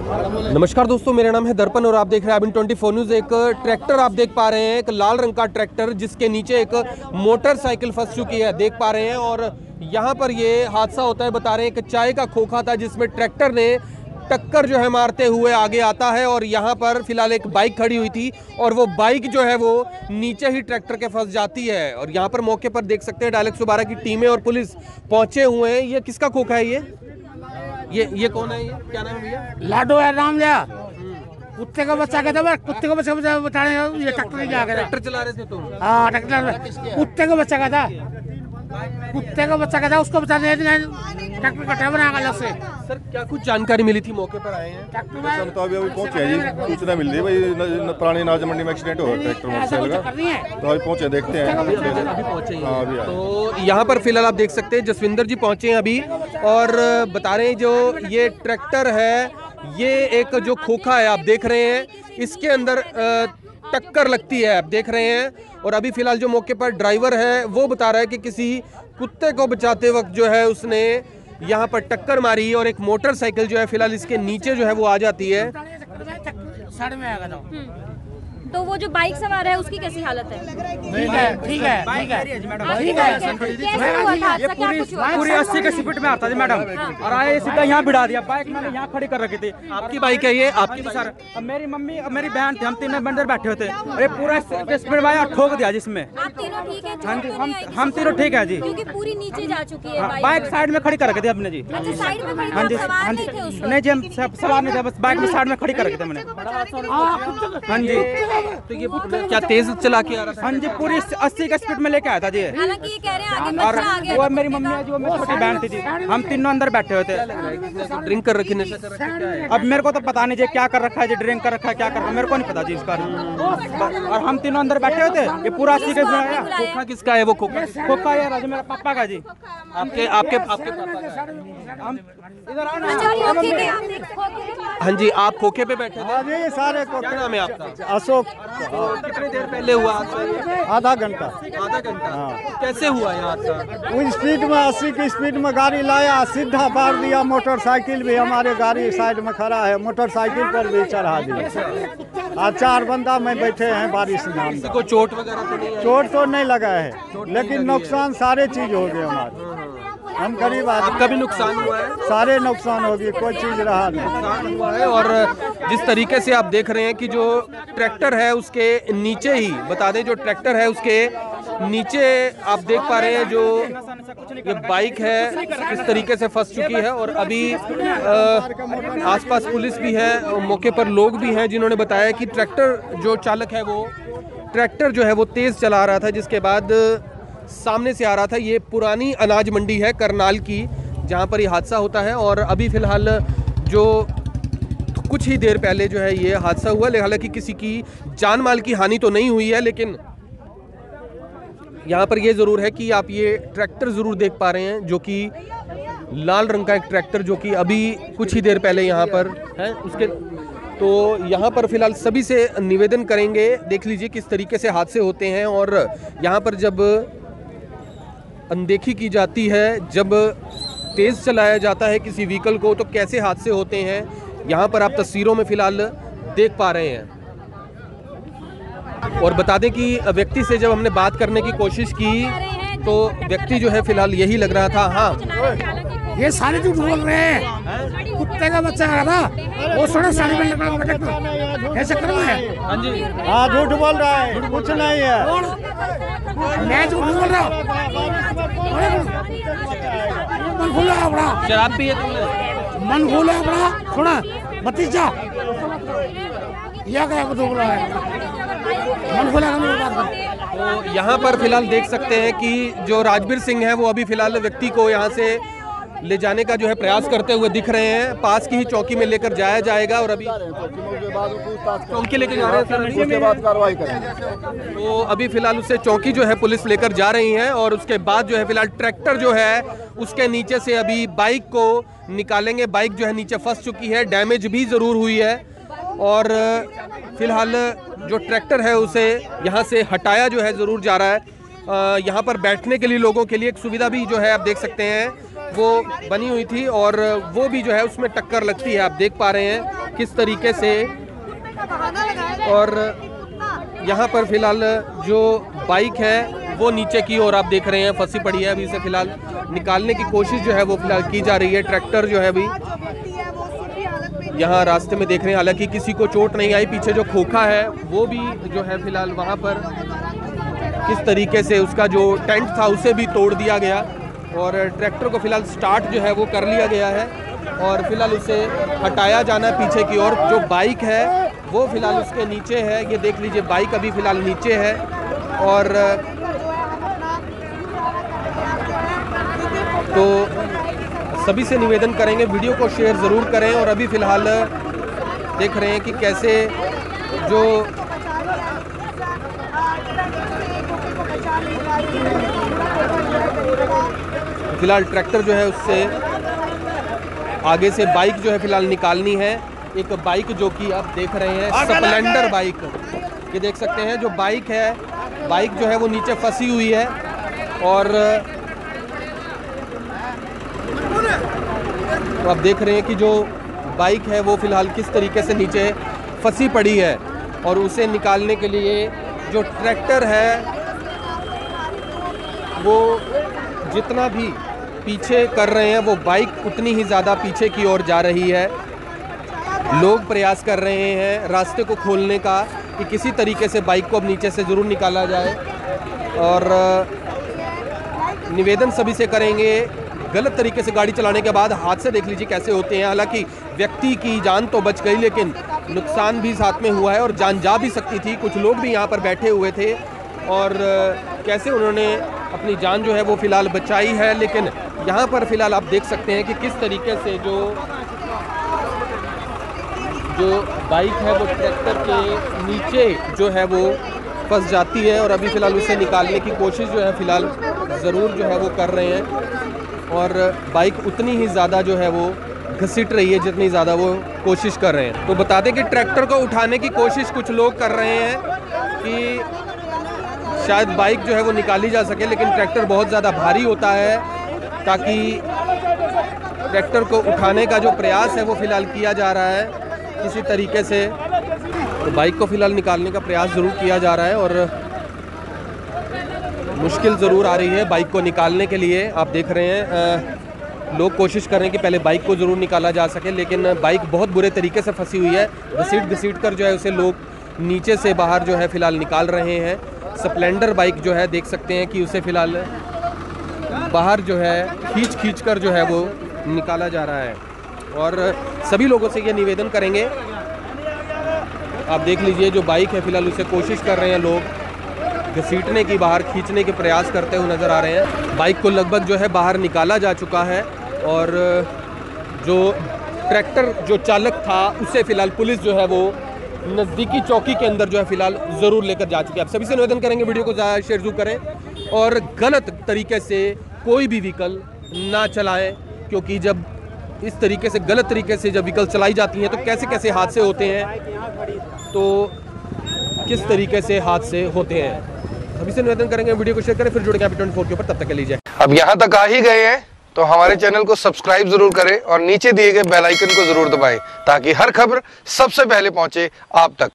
नमस्कार दोस्तों, मेरा नाम है दर्पण और आप देख रहे हैं अबिन 24 न्यूज़। एक ट्रैक्टर आप देख पा रहे हैं, एक लाल रंग का ट्रैक्टर जिसके नीचे एक मोटरसाइकिल फंस चुकी है, देख पा रहे हैं। और यहाँ पर ये हादसा होता है, बता रहे हैं कि चाय का खोखा था जिसमें ट्रैक्टर ने टक्कर जो है मारते हुए आगे आता है। और यहाँ पर फिलहाल एक बाइक खड़ी हुई थी और वो बाइक जो है वो नीचे ही ट्रैक्टर के फंस जाती है। और यहाँ पर मौके पर देख सकते हैं डायल 112 की टीमें और पुलिस पहुंचे हुए हैं। ये किसका खोखा है? ये कौन है? ये क्या नाम है भैया? लाडो है नाम लिया। कुत्ते का बच्चा कहता है, कुत्ते को बच्चा बताने ये ट्रैक्टर नहीं आगे। ट्रैक्टर चला रहे थे तुम? हाँ ट्रैक्टर, कुत्ते का बच्चा कहता, कुत्ते का बच्चा कहता उसको बताने ट्रैक्टर का ड्राइवर आएगा अलग से। सर क्या कुछ जानकारी मिली थी? मौके पर आए हैं? हम तो अभी पहुंचे हैं जी, सूचना मिल रही है भाई पुरानी नाज मंडी में एक्सीडेंट हुआ ट्रैक्टर मोटरसाइकिल का, तो अभी पहुंचे, देखते हैं। अभी पहुंचे हैं। हाँ, अभी तो यहाँ पर फिलहाल आप देख सकते हैं जसविंदर जी पहुंचे हैं अभी और बता रहे हैं जो ये ट्रैक्टर है, ये एक जो खोखा है आप देख रहे हैं, इसके अंदर टक्कर लगती है, आप देख रहे हैं। और अभी फिलहाल जो मौके पर ड्राइवर है वो बता रहा है कि किसी कुत्ते को बचाते वक्त जो है उसने यहाँ पर टक्कर मारी और एक मोटरसाइकिल जो है फिलहाल इसके नीचे जो है वो आ जाती है। तो वो जो बाइक सवार है उसकी कैसी हालत है? ठीक है, ठीक है, ठीक है, ठीक है। ये पूरी 80 के स्पीड में आता था मैडम, और आए सीधा यहाँ बिठा दिया। बाइक मैंने यहाँ खड़ी कर रखी थी। आपकी बाइक है ये? आपकी सर, अब मेरी मम्मी और मेरी बहन थे, हम तीनों बंदर बैठे होते। अरे पूरा स्पीड में आया, ठोक दिया जिसमें। आप तीनों ठीक है? हाँ जी, हम तीनों ठीक है जी। क्योंकि पूरी नीचे जा चुकी है बाइक साइड में खड़ी कर रखी थी अपने जी। अच्छा, साइड में खड़ी हाँ जी, थी, सवार हाँ नहीं जी, थे उसमें? नहीं जी, हम सवार नहीं थे, बस बाइक में साइड में खड़ी कर रखी थी मैंने। हाँ जी, तो ये क्या तेज चला के आ रहा था? हाँ जी, पूरी 80 के स्पीड में लेके आया था जी। हालांकि ये कह रहे हैं आगे और बच्चा आ गया। वो मेरी मम्मी है जी, वो मेरी छोटी बहन थी जी। हम तीनों अंदर बैठे हुए थे। ड्रिंक कर रखी, नशा कर रखी, क्या है? अब मेरे को तो पता नहीं जी क्या कर रखा है जी, ड्रिंक कर रखा है, क्या कर रखा है मेरे को नहीं पता जी इसका। और हम तीनों अंदर बैठे हुए थे, ये पूरा 80 के स्पीड में आया। खोखा किसका है? वो खोखा खोखा ये राजू मेरा पापा का जी। आपके आपके आपके पापा का? हम इधर आओ ना। अच्छा, खोखे के आप देखो। हाँ जी, आप खोखे पे बैठे थे? हाँ जी, सारे को। क्या नाम है आपका? अशोक। कितनी देर पहले हुआ हादसा ये? आधा घंटा। आधा घंटा? कैसे हुआ ये हादसा? उस स्पीड में 80 की स्पीड में गाड़ी लाया, सीधा मार दिया। मोटरसाइकिल भी हमारे गाड़ी साइड में खड़ा है, मोटरसाइकिल पर भी चढ़ा दिया। और 4 बंदा में बैठे हैं बारिश में। किसी को चोट वगैरह तो नहीं आई? चोट तो नहीं लगा है, लेकिन नुकसान सारे चीज हो गए हमारे। हम गरीब आदमी, आपका भी नुकसान हुआ है? सारे नुकसान हो गए, कोई चीज रहा नहीं। नुकसान हुआ है। और जिस तरीके से आप देख रहे हैं कि जो ट्रैक्टर है उसके नीचे ही, बता दें जो ट्रैक्टर है उसके नीचे आप देख पा रहे हैं जो ये बाइक है इस तरीके से फंस चुकी है। और अभी आसपास पुलिस भी है और मौके पर लोग भी हैं जिन्होंने बताया कि ट्रैक्टर जो चालक है वो ट्रैक्टर जो है वो तेज़ चला रहा था, जिसके बाद सामने से आ रहा था। ये पुरानी अनाज मंडी है करनाल की, जहाँ पर ये हादसा होता है। और अभी फ़िलहाल जो कुछ ही देर पहले जो है ये हादसा हुआ, हालांकि किसी की जान माल की हानि तो नहीं हुई है। लेकिन यहाँ पर ये ज़रूर है कि आप ये ट्रैक्टर ज़रूर देख पा रहे हैं, जो कि लाल रंग का एक ट्रैक्टर जो कि अभी कुछ ही देर पहले यहाँ पर है उसके। तो यहाँ पर फिलहाल सभी से निवेदन करेंगे, देख लीजिए किस तरीके से हादसे होते हैं। और यहाँ पर जब अनदेखी की जाती है, जब तेज़ चलाया जाता है किसी व्हीकल को, तो कैसे हादसे होते हैं यहाँ पर आप तस्वीरों में फ़िलहाल देख पा रहे हैं। और बता दें कि व्यक्ति से जब हमने बात करने की कोशिश की तो व्यक्ति जो है फ़िलहाल यही लग रहा था। हाँ, ये सारे झूठ बोल रहे हैं। कुत्ते का बच्चा आ था, वो सोना साड़ी में लगा ऐसे कर रहा है। हाँ जी, हाँ झूठ बोल रहा है, कुछ नहीं है। मैं झूठ बोल रहा हूँ। मन खोला अपना, शराब पिए तुमने? मन खोला अपना, थोड़ा भतीजा यह क्या बोल रहा है, मन खोला। तो यहाँ पर फिलहाल देख सकते हैं कि जो राजवीर सिंह है वो अभी फिलहाल व्यक्ति को यहाँ से ले जाने का जो है प्रयास करते हुए दिख रहे हैं। पास की ही चौकी में लेकर जाया जाएगा और अभी चौकी लेकर जा रहे हैं सर, उसके बाद कार्रवाई करेंगे। तो अभी फिलहाल उससे चौकी जो है पुलिस लेकर जा रही है। और उसके बाद जो है फिलहाल ट्रैक्टर जो है उसके नीचे से अभी बाइक को निकालेंगे। बाइक जो है नीचे फंस चुकी है, डैमेज भी ज़रूर हुई है। और फिलहाल जो ट्रैक्टर है उसे यहाँ से हटाया जो है ज़रूर जा रहा है। यहाँ पर बैठने के लिए लोगों के लिए एक सुविधा भी जो है आप देख सकते हैं वो बनी हुई थी और वो भी जो है उसमें टक्कर लगती है, आप देख पा रहे हैं। किस तरीके से, और यहाँ पर फिलहाल जो बाइक है वो नीचे की ओर आप देख रहे हैं फंसी पड़ी है। अभी इसे फिलहाल निकालने की कोशिश जो है वो फिलहाल की जा रही है। ट्रैक्टर जो है अभी यहाँ रास्ते में देख रहे हैं, हालांकि किसी को चोट नहीं आई। पीछे जो खोखा है वो भी जो है फिलहाल वहाँ पर किस तरीके से उसका जो टेंट था उसे भी तोड़ दिया गया, और ट्रैक्टर को फिलहाल स्टार्ट जो है वो कर लिया गया है और फिलहाल उसे हटाया जाना है पीछे की ओर। जो बाइक है वो फिलहाल उसके नीचे है, ये देख लीजिए बाइक अभी फिलहाल नीचे है। और तो सभी से निवेदन करेंगे वीडियो को शेयर ज़रूर करें। और अभी फ़िलहाल देख रहे हैं कि कैसे जो फिलहाल ट्रैक्टर जो है उससे आगे से बाइक जो है फिलहाल निकालनी है। एक बाइक जो कि आप देख रहे हैं स्प्लेंडर बाइक, ये देख सकते हैं जो बाइक है, बाइक जो है वो नीचे फंसी हुई है। और तो आप देख रहे हैं कि जो बाइक है वो फिलहाल किस तरीके से नीचे फंसी पड़ी है, और उसे निकालने के लिए जो ट्रैक्टर है वो जितना भी पीछे कर रहे हैं वो बाइक उतनी ही ज़्यादा पीछे की ओर जा रही है। लोग प्रयास कर रहे हैं रास्ते को खोलने का कि किसी तरीके से बाइक को अब नीचे से ज़रूर निकाला जाए। और निवेदन सभी से करेंगे, गलत तरीके से गाड़ी चलाने के बाद हादसे देख लीजिए कैसे होते हैं। हालांकि व्यक्ति की जान तो बच गई लेकिन नुकसान भी साथ में हुआ है और जान जा भी सकती थी। कुछ लोग भी यहाँ पर बैठे हुए थे और कैसे उन्होंने अपनी जान जो है वो फ़िलहाल बचाई है। लेकिन यहाँ पर फ़िलहाल आप देख सकते हैं कि किस तरीके से जो बाइक है वो ट्रैक्टर के नीचे जो है वो फंस जाती है, और अभी फ़िलहाल उसे निकालने की कोशिश जो है फ़िलहाल ज़रूर जो है वो कर रहे हैं। और बाइक उतनी ही ज़्यादा जो है वो घसीट रही है जितनी ज़्यादा वो कोशिश कर रहे हैं। तो बता दें कि ट्रैक्टर को उठाने की कोशिश कुछ लोग कर रहे हैं कि शायद बाइक जो है वो निकाली जा सके, लेकिन ट्रैक्टर बहुत ज़्यादा भारी होता है, ताकि ट्रैक्टर को उठाने का जो प्रयास है वो फ़िलहाल किया जा रहा है किसी तरीके से। तो बाइक को फ़िलहाल निकालने का प्रयास ज़रूर किया जा रहा है और मुश्किल ज़रूर आ रही है बाइक को निकालने के लिए। आप देख रहे हैं लोग कोशिश कर रहे हैं कि पहले बाइक को ज़रूर निकाला जा सके, लेकिन बाइक बहुत बुरे तरीके से फंसी हुई है। घसीट कर जो है उसे लोग नीचे से बाहर जो है फ़िलहाल निकाल रहे हैं। स्प्लेंडर बाइक जो है देख सकते हैं कि उसे फ़िलहाल बाहर जो है खींच कर जो है वो निकाला जा रहा है। और सभी लोगों से ये निवेदन करेंगे, आप देख लीजिए जो बाइक है फ़िलहाल उसे कोशिश कर रहे हैं लोग घसीटने की, बाहर खींचने के प्रयास करते हुए नज़र आ रहे हैं। बाइक को लगभग जो है बाहर निकाला जा चुका है और जो ट्रैक्टर जो चालक था उसे फ़िलहाल पुलिस जो है वो नज़दीकी चौकी के अंदर जो है फ़िलहाल ज़रूर लेकर जा चुकी है। आप सभी से निवेदन करेंगे वीडियो को ज़्यादा शेयर जरूर करें और गलत तरीके से कोई भी व्हीकल ना चलाएं, क्योंकि जब इस तरीके से गलत तरीके से जब व्हीकल चलाई जाती हैं तो कैसे कैसे हादसे होते हैं, तो किस तरीके से हादसे होते हैं। सभी से निवेदन करेंगे वीडियो को शेयर करें, फिर जुड़ेंगे 24 के ऊपर। तब तक के लीजिए। अब यहाँ तक आ ही गए हैं तो हमारे चैनल को सब्सक्राइब जरूर करें और नीचे दिए गए बेल आइकन को जरूर दबाएं, ताकि हर खबर सबसे पहले पहुंचे आप तक।